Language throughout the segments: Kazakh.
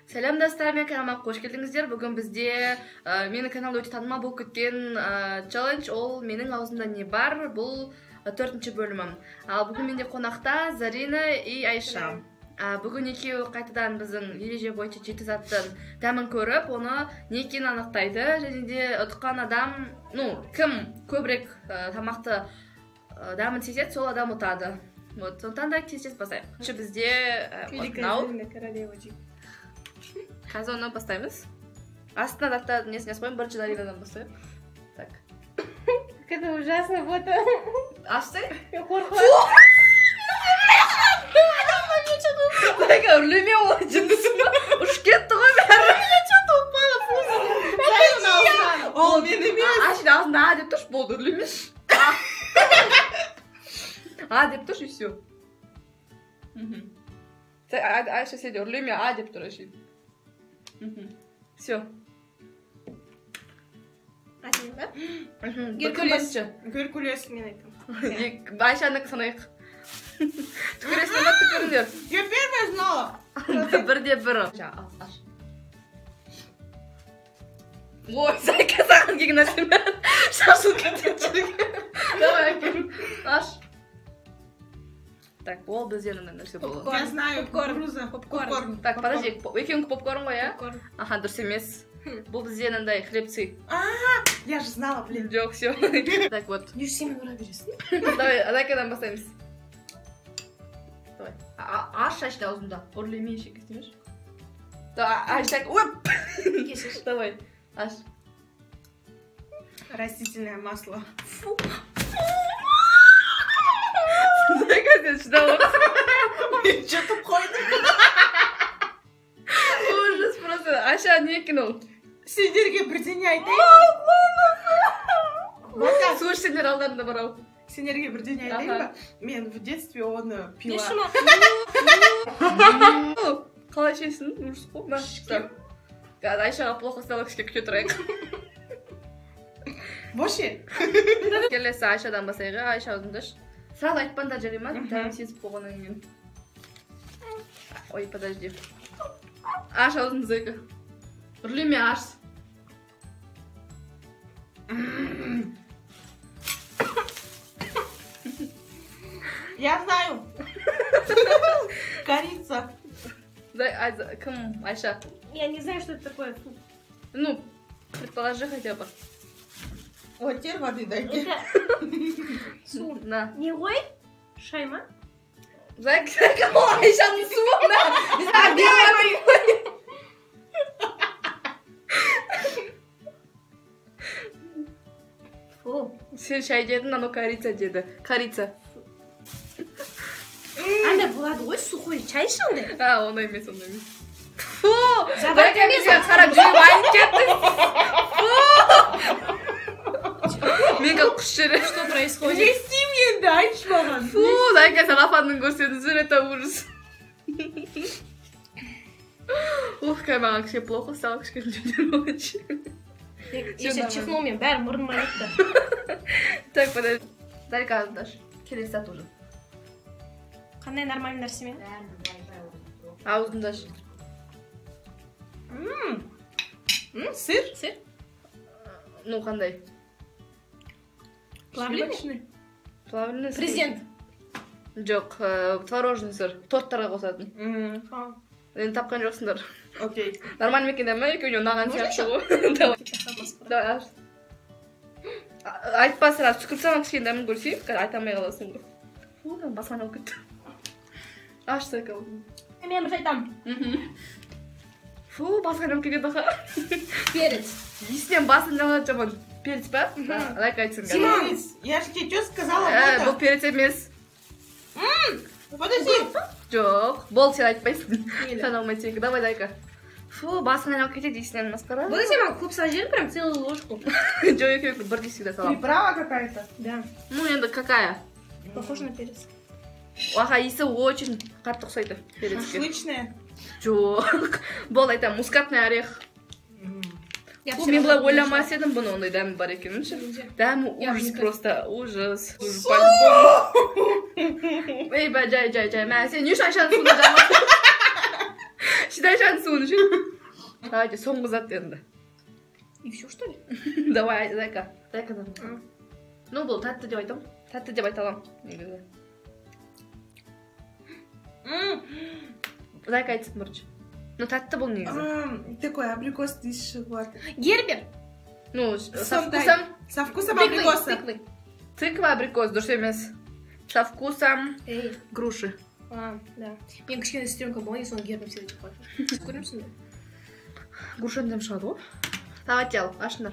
Сәлем достар, мен каналыма қош келдіңіздер. Бүгін бізде менің каналда өте танымал болып кеткен челлендж, ол менің аузымда не бар, бұл 4-ші бөлімім. Ал бүгін менде қонақта Зарина и Айша. Бүгін екеуі қайтадан біздің ереже бойынша 7 заттың дәмін көріп, оны не екенін анықтайды, және де ұтқан адам, кім көбірек тамақты дәмін сезеді, сол адам ұтады. Вот, сондықтан да тез бастайық. Бізде қазір оны бастаймыз. Астына заттардың несіне қойып, бірінші Заринадан бастайық. Так. Это ужасно, вот. Ашсай? Қорқып. Бәйка, үрлеме ол жындысың ба? Ұш кетті ғой бәрі. Ол мен емес. Ашын аузында деп тұрш, болды, үрлемеш. Деп тұрш, и все. Айша сен де үрлеме, деп тұр ашын. Все. Айтайын ба? Геркулес мен айтам. Айшаныкі санайық. Түкіресіне ма түкіріңдер? Теперь я знала. Бірде бірі. Аш. Ой, Зайка саған келген нәрсемен шашыл кеткен жерге. Давай, әкелім. Аш. Так, ол бізден нәрсе болды. Я знаю, попкорн. Так, подожди, екеуіңкі попкорн ғой, а? Попкорн. Аха, дұрыс емес. Бұл бізден андай хлебцы. Я же знала, блин. Жоқ, все. Так, вот. Не сен ұра бересің. Давай, Зайкадан бастаймыз. Давай. Аш шашты аузында. Ұрлемей шек істемеш. Давай, аш так. Оп! Кесеш. Давай, аш. Растительное масло. Фу. Зайка сен шыдап отырсың. Мен жұтып қойдым. Ужас просто. Аша, не екен ол? Сендерге бірдеңе айтайын. Су ішсеңдер алдарында бар ау. Сендерге бірдеңе айтайын ба? Мен в детстве оны пила. Қалай ішесің? Ужас қой. Айшаға плохо стало, кішке күте тұрайық. Вообще? Келесі Айшадан басайғы. Айша аузындаш. Сразу айтпанда жарай ма? Дәмін сезіп болғаннан кейін. Ой, подожди. Аш аузын Зайка. Үрлеме аш. Я знаю. Корица. Кім? Айша? Я не знаю, что это такое. Предположи хотя бы. Вот теперь воды дайте. Су. На. Не ой? Шайма? Зайка, ол Айшаның суы. На. Фу. Сен шай дедің, ано корица деді. Корица. Анда болады ғой, сухой чай ішіңді. Оны емес. Фу! Зайка бізге қарап жүріп айып кетті. Фу! Мен как құш жері. Что происходит? Естим енді, айтшы маған. Фу! Зайка салафанның көрсетіп жүр, это ужас. Ух, кай маған кішке плохо стало, кішке жүрдер болғаншы. Если чихнул мен, бәрі мұрныма кетті. Так, подожди. Зайка аздаш. Келесі сат уже. Қандай нормальный нәрсемен? Аузындаш. Сыр? Сыр? Қандай? Плавленый? Плавленый сыр. Президент? Жоқ, творожный сыр. Торттарға қосатын. Енді тапқан жоқсыңдар. Окей. Нормально мекен дәмі, екеуіне ұнаған сияқты ғой. Давай, аш. Айтпа сразу, түкірсен кішкен дәмін көрсейік, айтамай қаласың ғой. Фу, басқан алып кетті. Аш Зайка. Мен бір айтам. Фу, басқан алып кетеді аға. Перец. Есінен басын жалады жаман. Перец ба? Зайка айтсың. Перец. Я же тебе что сказала? Бұл перец емес. Подожди. Жоқ, бол сен айтпайсың. Сен алмай тегі. Давай, Зайка. Фу, басын алып кетеді есінен масқара. Буду тебе клуб сложили прям целую ложку. Жоқ, екеуі бірдей всегда салам. Приправа какая-то? Да. Енді какая? Похоже на перец. Аға, иісі очень қатты ұқсайды перецке. Шашлычная? Жоқ. Бол айтам, мускатный орех. Мен былай ойламас едім, бұны ондай дәмі бар екенін ше. Дәмі ужас просто, ужас. Ей, жай. Мә, сен не үшін Айшаның суына жамасың? Считай шансы үшін. Давайте, соңғы зат енді. И все, что ли? Давай, зайка. Ну, бұл тәтті деп айтам. Тәтті деп айта алам. Негізі. Зайка айтсын мұрыш. Ну, тәтті бұл негізі. Такой абрикос дейсіз шығып. Гербер. Ну, со вкусом абрикоса. Тыква абрикос, дұрыс емес. Со вкусом груши. Да. Мен кішкене сестренка болған, соны гербер всегда жеп қойдым. Көрмесің бе? Грушадан шығады ғой. Давайте ал, ашыңдар.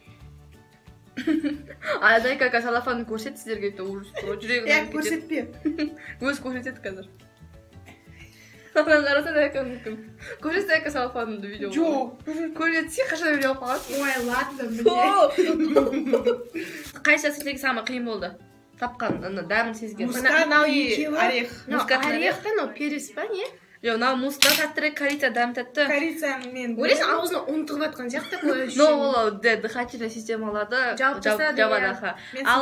А Зайка салафанын көрсет сіздерге. Жүрегім көрсетпе. Өз көрсетеді қазір. Салафан қараса Зайка мүмкін. Көрсет Зайка салафанымды видео. Жоқ. Көрсетсе қашан видео қалған. Ой, ладно. Қайсысы сіздерге самый қиын болды? Тапқан, дәмін сезген. Мускат и орех. Орех пен перец па, не? Жоқ, мынау мустан тәттірек, корица дәм тәтті. Корица мен. Ойлайсың, аузына ұн тығып жатқан сияқты такое Но ол дыхательный системаларды жабады.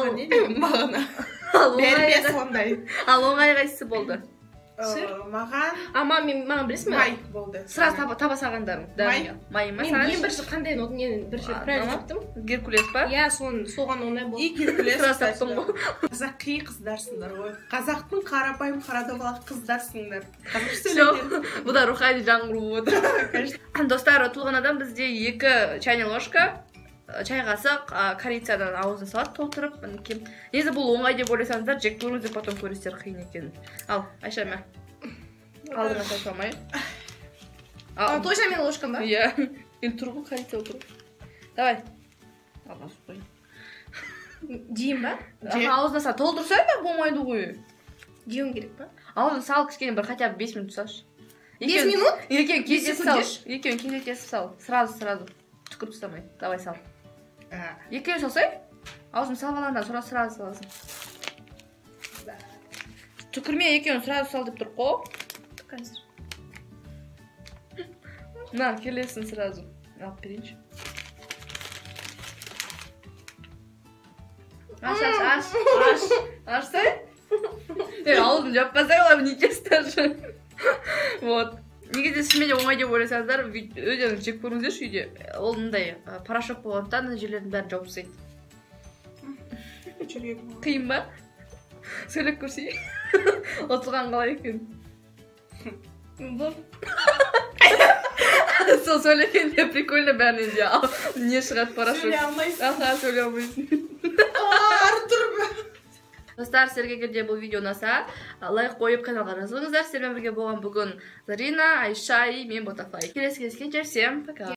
Ал Бербе сондай. оңай қайсысы болды? Маған маған білесің бе? май болды. Сразу таба сағандарың. Май ма Мен ең бірінші қандай мен бірінші правильно таптым. Геркулес па? Иә, соған оңай болды. И геркулес. Сразу таптым ғой. Қазақи қыздарсыңдар ғой. Қазақтың қарапайым қарадомалақ қыздарсыңдар. Бұл да рухани жаңғыру болды. Достар, туылған адам бізде 2 чайный ложка чай қасық корицадан аузына салат толтырып, негізі бұл оңай деп ойласаңыздар, жек көріңіздер, потом көресіздер қиын екенін. Ал, Айша мә. Алдыңа шашамай. Точно мен ложкам ба? Иә. Енді тұр ғой, корица отыр. Давай. Алдына су қой. Дейін ба? Аузына сал, толтырсай ба, болмайды ғой. Деуім керек ба? Аузына сал, кішкене бір хотя бы 5 минут салшы. 5 минут? Екеуін кездесіп салшы. Екеуін кездесіп сал. Сразу. Түкіріп тастамай. Давай сал. Екеуін салсай, аузын салып алғанда сразу саласың. Түкірме, екеуін сразу сал деп тұр қой. Қазір. На, келесің сразу. Алып берейінші. Ашсай. Аузын жаппасай, олар не тестажы. Вот. Негізі шынымен оңай деп ойласаңыздар, өздеріңіз жеп көріңіздерші үйде. Ол мындай порошок болғандықтан жерлердің бәрін жауып тастайды. Қиын ба? Сөйлеп көрсей. Отырған қалай екен? Сол сөйлегенде прикольно бәрінен де не шығады порошок. Сөйлей алмайсың. Сөйлей алмайсың. Достар, сіздерге егер бұл видео ұнаса, лайк қойып каналға жазылыңыздар. Сіздермен бірге болған бүгін Зарина, Айша и мен Ботафай. Келесі кездескенше всем пока.